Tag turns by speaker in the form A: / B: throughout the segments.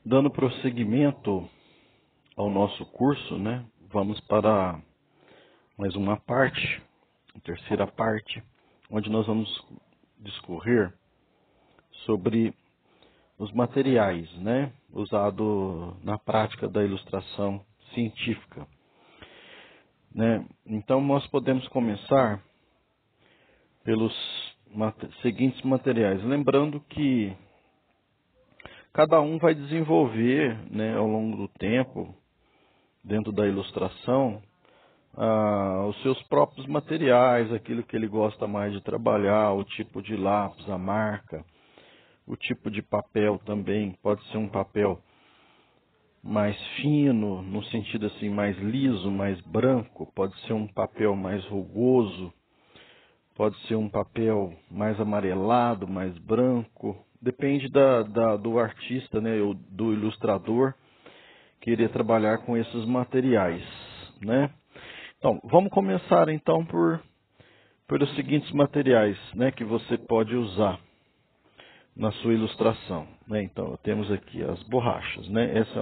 A: Dando prosseguimento ao nosso curso, né? Vamos para mais uma parte, a terceira parte, onde nós vamos discorrer sobre os materiais, né? Usados na prática da ilustração científica, né? Então nós podemos começar pelos seguintes materiais, lembrando que cada um vai desenvolver, né, ao longo do tempo, dentro da ilustração, os seus próprios materiais, aquilo que ele gosta mais de trabalhar, o tipo de lápis, a marca, o tipo de papel também. Pode ser um papel mais fino, no sentido assim, mais liso, mais branco, pode ser um papel mais rugoso, pode ser um papel mais amarelado, mais branco. Depende do artista, né, do ilustrador, querer trabalhar com esses materiais, né? Então, vamos começar então pelos seguintes materiais, né, que você pode usar na sua ilustração, né? Então, temos aqui as borrachas, né? Essa é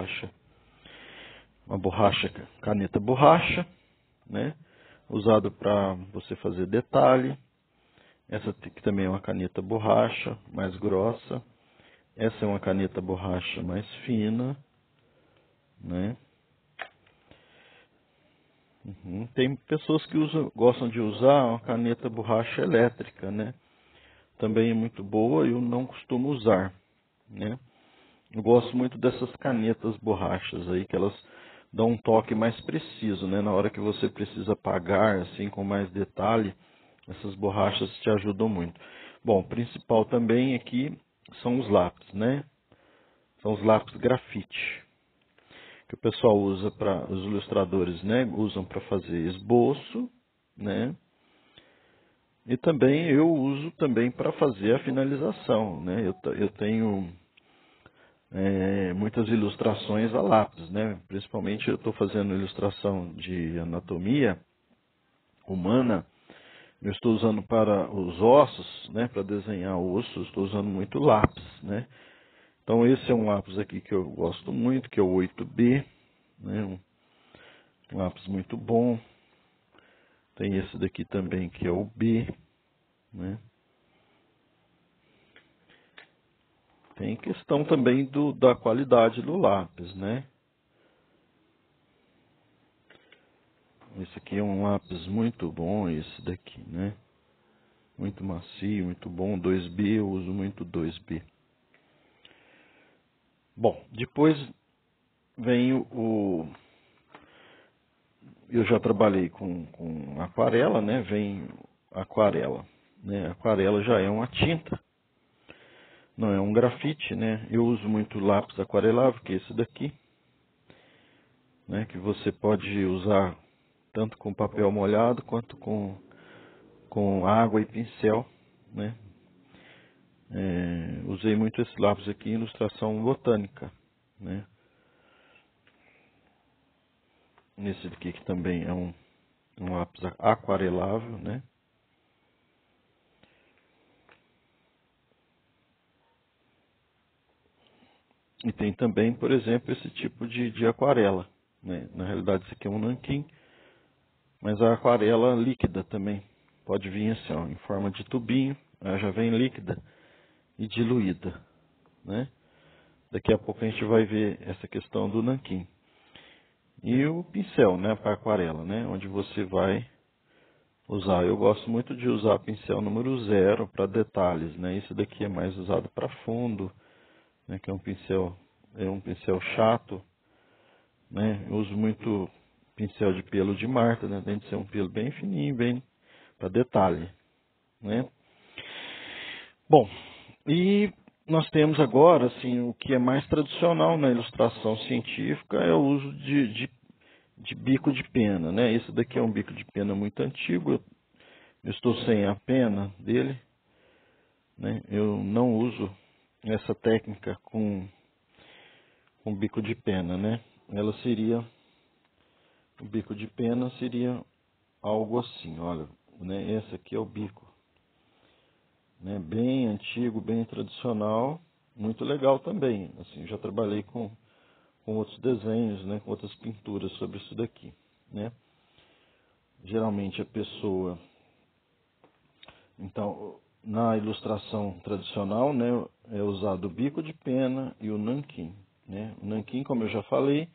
A: uma borracha, caneta borracha, né? Usado para você fazer detalhe. Essa aqui também é uma caneta borracha, mais grossa. Essa é uma caneta borracha mais fina, né? Tem pessoas que gostam de usar uma caneta borracha elétrica, né? Também é muito boa e eu não costumo usar, né? Eu gosto muito dessas canetas borrachas aí, que elas dão um toque mais preciso, né? Na hora que você precisa apagar, assim, com mais detalhe, essas borrachas te ajudam muito. Bom, o principal também aqui são os lápis, né? São os lápis grafite, que o pessoal usa para, os ilustradores, né? Usam para fazer esboço, né? E também eu uso também para fazer a finalização, né? Eu tenho muitas ilustrações a lápis, né? Principalmente eu estou fazendo ilustração de anatomia humana. Eu estou usando para os ossos, né? Para desenhar ossos, estou usando muito lápis, né? Então esse é um lápis aqui que eu gosto muito, que é o 8B, né? Um lápis muito bom. Tem esse daqui também que é o B, né? Tem questão também da qualidade do lápis, né? Esse aqui é um lápis muito bom, esse daqui, né? Muito macio, muito bom. 2B, eu uso muito 2B. Bom, depois vem eu já trabalhei com aquarela, né? Vem aquarela, né? Aquarela já é uma tinta, não é um grafite, né? Eu uso muito lápis aquarelável, que é esse daqui, né? Que você pode usar tanto com papel molhado quanto com água e pincel, né? Usei muito esse lápis aqui em ilustração botânica, né? Esse aqui que também é um lápis aquarelável, né? E tem também, por exemplo, esse tipo de aquarela, né? Na realidade, esse aqui é um nanquim, mas a aquarela líquida também pode vir assim, ó, em forma de tubinho, ela já vem líquida e diluída, né? Daqui a pouco a gente vai ver essa questão do nanquim. E o pincel, né, para aquarela, né, onde você vai usar. Eu gosto muito de usar pincel número 0 para detalhes, né? Esse daqui é mais usado para fundo, né, que é um pincel chato, né? Eu uso muito pincel de pelo de Marta, né? Tem de ser um pelo bem fininho, bem para detalhe, né? Bom, e nós temos agora, assim, o que é mais tradicional na ilustração científica é o uso de bico de pena, né? Esse daqui é um bico de pena muito antigo. Eu estou sem a pena dele, né? Eu não uso essa técnica com bico de pena, né? O bico de pena seria algo assim, olha, né? Esse aqui é o bico, né? Bem antigo, bem tradicional, muito legal também. Assim, já trabalhei com outros desenhos, né, com outras pinturas sobre isso daqui, né? Geralmente a pessoa, então, na ilustração tradicional, né, é usado o bico de pena e o nanquim, né? O nanquim, como eu já falei,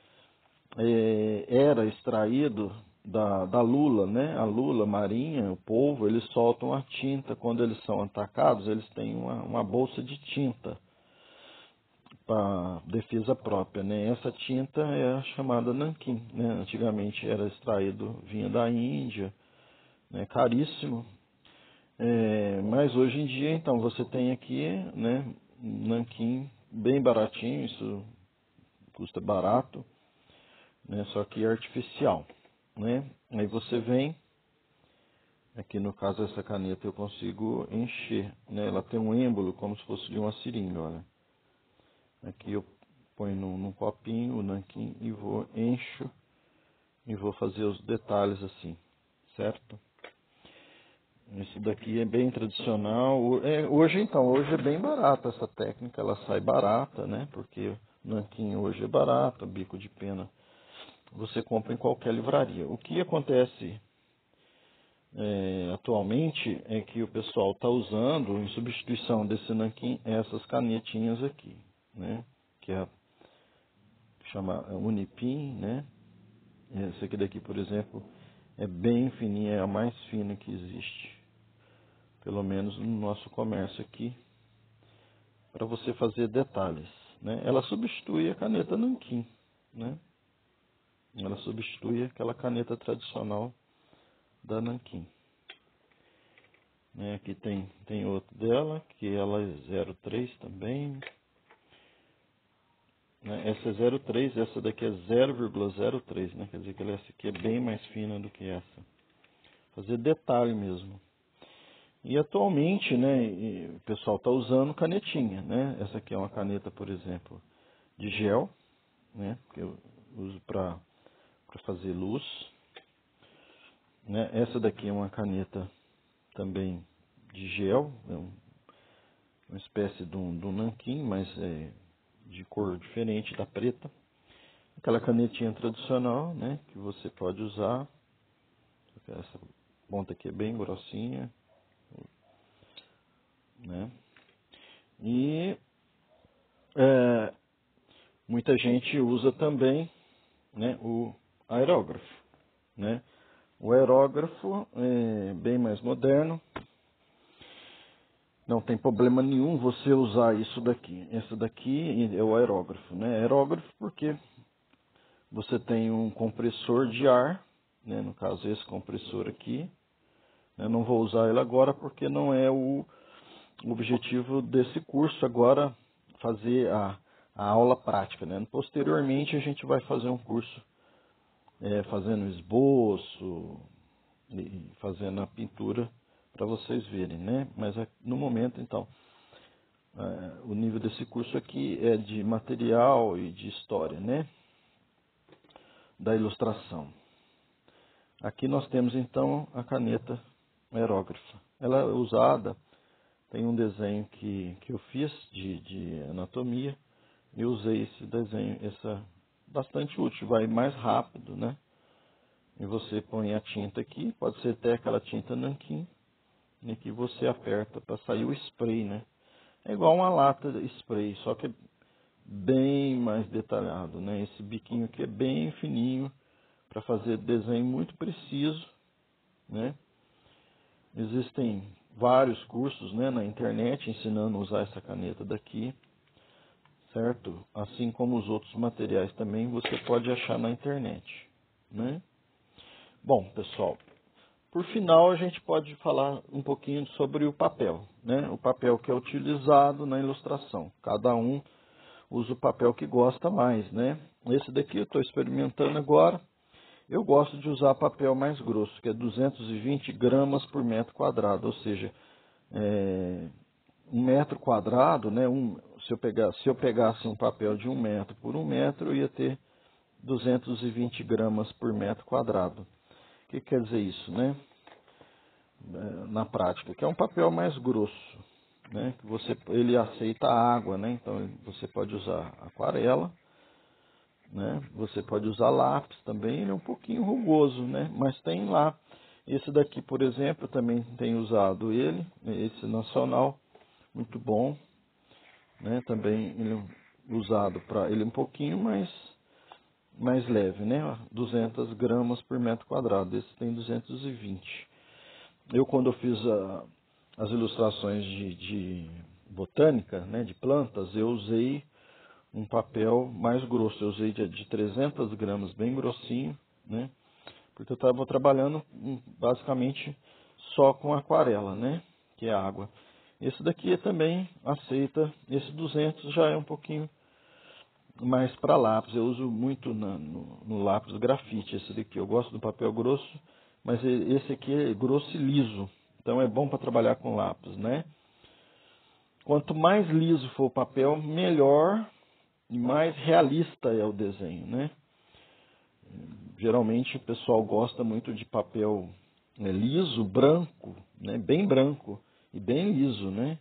A: era extraído da lula, né? A lula marinha, o polvo, eles soltam a tinta. Quando eles são atacados, eles têm uma bolsa de tinta para defesa própria, né? Essa tinta é a chamada nanquim, né? Antigamente era extraído, vinha da Índia, né? Caríssimo. Mas hoje em dia, então, você tem aqui, né, um nanquim bem baratinho, isso custa barato, né? Só que é artificial, né? Aí você vem, aqui no caso essa caneta eu consigo encher, né? Ela tem um êmbolo como se fosse de uma seringa, olha. Aqui eu ponho num copinho o nanquim e encho e vou fazer os detalhes assim, certo? Esse daqui é bem tradicional. Hoje é bem barata essa técnica, ela sai barata, né? Porque o nanquim hoje é barato, bico de pena você compra em qualquer livraria. O que acontece atualmente é que o pessoal está usando, em substituição desse nanquim, essas canetinhas aqui, né? Que é chama Unipin, né? Essa aqui daqui, por exemplo, é bem fininha, é a mais fina que existe, pelo menos no nosso comércio aqui, para você fazer detalhes, né? Ela substitui a caneta nanquim, né? Ela substitui aquela caneta tradicional da nanquim. Aqui tem outro dela, que ela é 03 também. Essa é 03, essa daqui é 0,03, né? Quer dizer que essa aqui é bem mais fina do que essa. Fazer detalhe mesmo. E atualmente, né, o pessoal está usando canetinha, né? Essa aqui é uma caneta, por exemplo, de gel, né? Que eu uso para fazer luz. Né? Essa daqui é uma caneta também de gel, uma espécie de um nanquim, mas de cor diferente da preta. Aquela canetinha tradicional, né, que você pode usar. Essa ponta aqui é bem grossinha, né? E muita gente usa também, né, o aerógrafo, né? O aerógrafo é bem mais moderno. Não tem problema nenhum você usar isso daqui. Essa daqui é o aerógrafo, né? Aerógrafo porque você tem um compressor de ar, né? No caso esse compressor aqui. Eu não vou usar ele agora porque não é o objetivo desse curso agora fazer a aula prática, né? Posteriormente a gente vai fazer um curso fazendo esboço e fazendo a pintura para vocês verem, né? Mas no momento, então, o nível desse curso aqui é de material e de história, né? Da ilustração. Aqui nós temos, então, a caneta aerógrafa. Ela é usada, tem um desenho que eu fiz de anatomia, e usei esse desenho, bastante útil, vai mais rápido, né? E você põe a tinta aqui, pode ser até aquela tinta nanquim, e que você aperta para sair o spray, né? É igual uma lata de spray, só que é bem mais detalhado, né? Esse biquinho aqui é bem fininho para fazer desenho muito preciso, né? Existem vários cursos, né, na internet ensinando a usar essa caneta daqui, certo? Assim como os outros materiais também você pode achar na internet, né? Bom, pessoal, por final a gente pode falar um pouquinho sobre o papel, né? O papel que é utilizado na ilustração. Cada um usa o papel que gosta mais, né? Esse daqui eu estou experimentando agora. Eu gosto de usar papel mais grosso, que é 220 gramas por metro quadrado, ou seja, 1 metro quadrado, né? Se eu pegasse um papel de 1 metro por 1 metro, eu ia ter 220 gramas por metro quadrado. O que quer dizer isso, né? Na prática, que é um papel mais grosso, né? Ele aceita água, né? Então você pode usar aquarela, né? Você pode usar lápis também, ele é um pouquinho rugoso, né? Mas tem lá. Esse daqui, por exemplo, eu também tenho usado ele, esse nacional, muito bom, né? Também ele é usado para ele é um pouquinho mais leve, né? 200 gramas por metro quadrado. Esse tem 220. Quando eu fiz as ilustrações de botânica, né? De plantas, eu usei um papel mais grosso. Eu usei de 300 gramas, bem grossinho, né? Porque eu estava trabalhando basicamente só com aquarela, né? Que é água. Esse daqui também aceita. Esse 200 já é um pouquinho mais para lápis. Eu uso muito no lápis grafite. Esse daqui eu gosto do papel grosso, mas esse aqui é grosso e liso. Então é bom para trabalhar com lápis, né? Quanto mais liso for o papel, melhor e mais realista é o desenho, né? Geralmente o pessoal gosta muito de papel liso, branco, né? Bem branco e bem liso, né?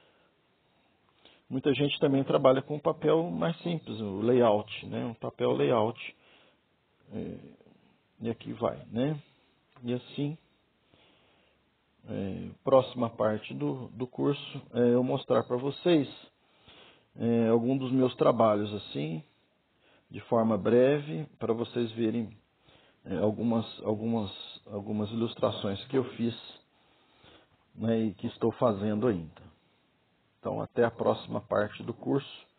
A: Muita gente também trabalha com papel mais simples, o layout, né? Um papel layout. E aqui vai, né? E assim, próxima parte do curso é eu mostrar para vocês algum dos meus trabalhos assim, de forma breve, para vocês verem algumas ilustrações que eu fiz, né, e que estou fazendo ainda. Então, até a próxima parte do curso.